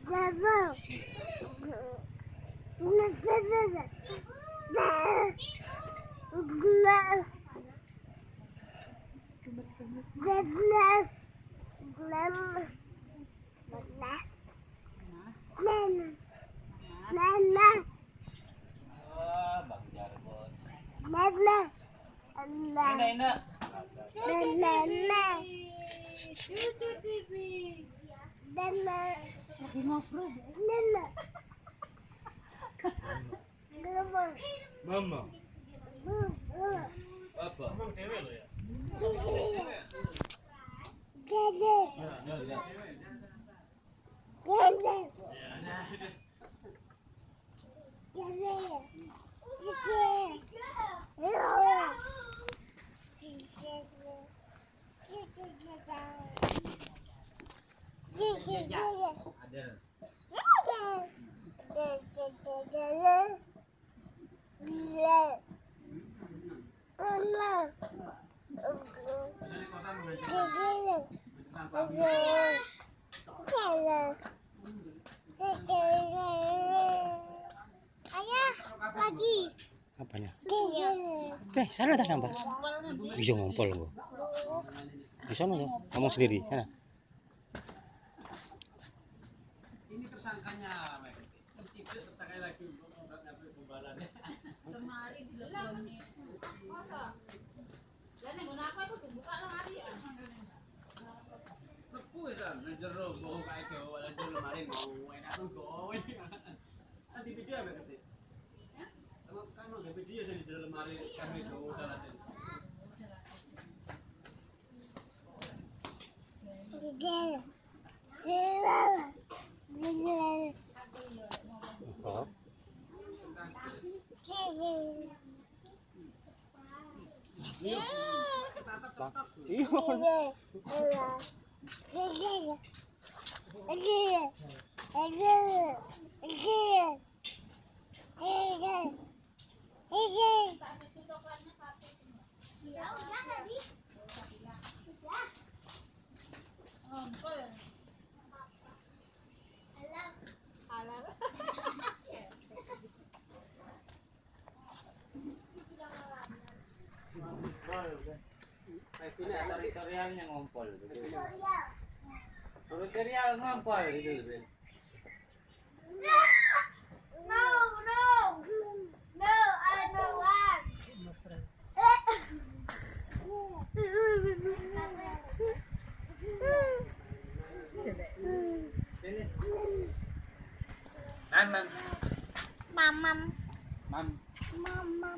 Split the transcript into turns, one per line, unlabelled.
Mama. Apa? Emang dewe lo ya?
Ayah, lagi.
Apanya?
Susunya.
Sana tak nampak? Bisa ngumpul gua. Di sana tuh, ngomong sendiri sana.
Ini tersangkanya, tercipta tersangkanya lagi ngambil gombalannya.
Lemari di lemari. Masa? Lah nek ngono apa kudu buka lemari ya.
Lepu san, nang jero mau kae gawe nang jero lemari mau enak gawe. Nanti video apa ketik? Kan mau video sing di jero lemari kami gawe dalaten.
Oh.
Ini teritorialnya ngompol. Teritorial ngompol itu.
No, no, no, I don't want.
Mam.
Mamam,
Mam.
mamam.